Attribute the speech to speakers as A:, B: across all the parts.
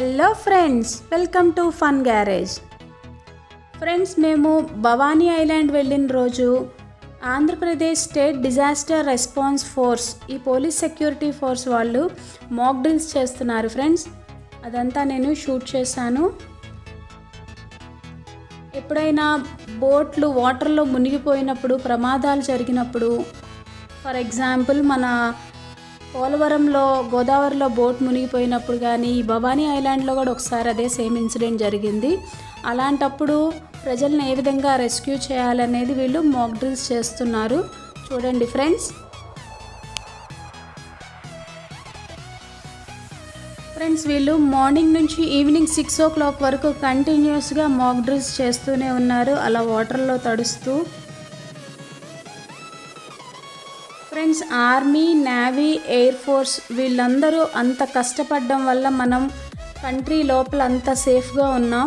A: Hello friends, welcome to ఫన్గారేజ్. Friends, మేము Bhavani island వెళ్ళిన రోజు Andhra Pradesh state disaster response force, ఈ పోలీస్ సెక్యూరిటీ ఫోర్స్ వాళ్ళు మాక్ డ్రిల్స్ చేస్తున్నారు ఫ్రెండ్స్. అదంతా నేను షూట్ చేశాను. ఎప్పుడైనా బోట్లు వాటర్లో మునిగిపోయినప్పుడు, ప్రమాదాలు జరిగినప్పుడు, ఫర్ ఎగ్జాంపుల్ మన పోలవరంలో గోదావరిలో బోట్ మునిగిపోయినప్పుడు కానీ, ఈ భవానీ ఐలాండ్లో కూడా ఒకసారి అదే సేమ్ ఇన్సిడెంట్ జరిగింది. అలాంటప్పుడు ప్రజలను ఏ విధంగా రెస్క్యూ చేయాలనేది వీళ్ళు మాక్ డ్రిల్స్ చేస్తున్నారు. చూడండి ఫ్రెండ్స్. వీళ్ళు మార్నింగ్ నుంచి ఈవినింగ్ 6 o'clock వరకు కంటిన్యూస్గా మాక్ డ్రిల్స్ చేస్తూనే ఉన్నారు, అలా వాటర్లో తడుస్తూ. Friends, army, navy, air force వీళ్ళందరూ అంత కష్టపడడం వల్ల మనం కంట్రీ లోపల అంత సేఫ్గా ఉన్నాం.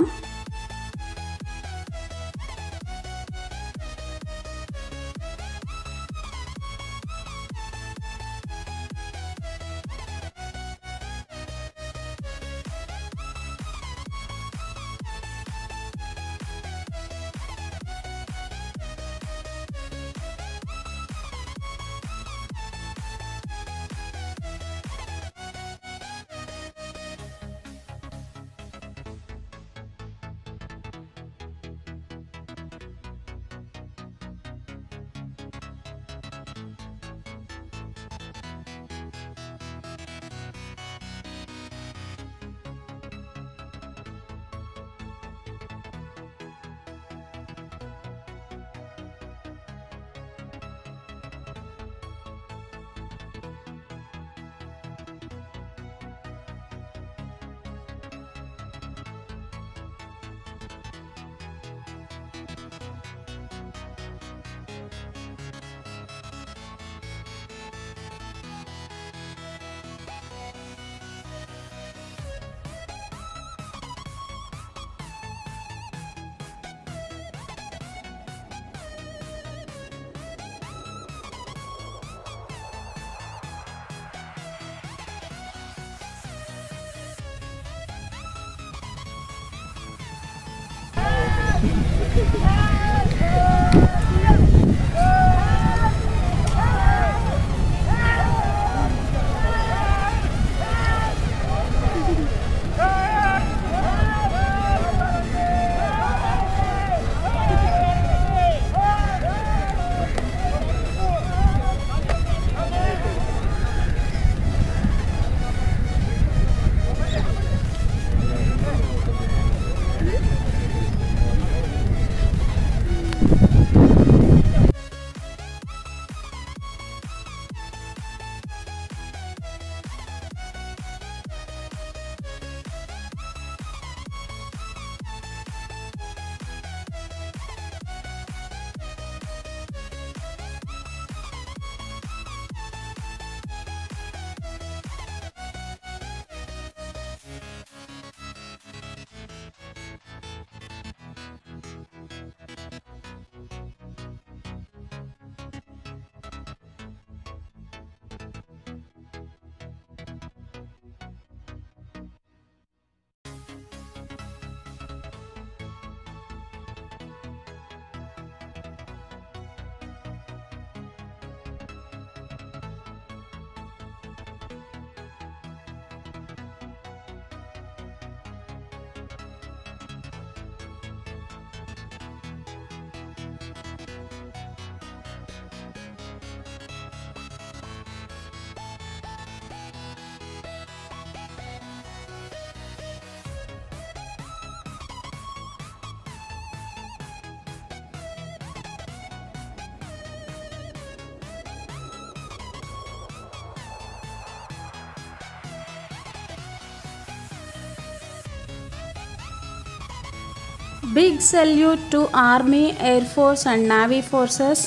A: Big salute to Army, Air Force and Navy forces.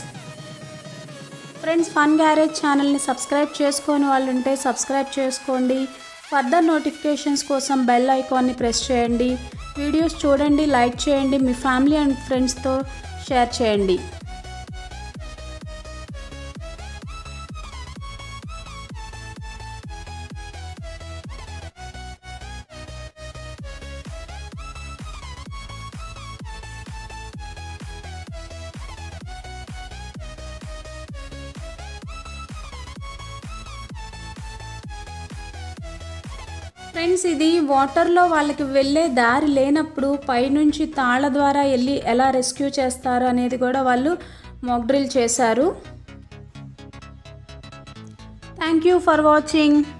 A: Friends, Fun Garage ఛానల్ని సబ్స్క్రైబ్ చేసుకొని వాళ్ళు ఉంటే సబ్స్క్రైబ్ చేసుకోండి. ఫర్దర్ నోటిఫికేషన్స్ కోసం బెల్ ఐకాన్ని ప్రెస్ చేయండి. వీడియోస్ చూడండి, లైక్ చేయండి, మీ ఫ్యామిలీ అండ్ ఫ్రెండ్స్తో షేర్ చేయండి. ఫ్రెండ్స్, ఇది వాటర్లో వాళ్ళకి వెళ్ళే దారి లేనప్పుడు పైనుంచి తాళ్ళ ద్వారా వెళ్ళి ఎలా రెస్క్యూ చేస్తారు అనేది కూడా వాళ్ళు మాక్ డ్రిల్ చేశారు. Thank you for watching.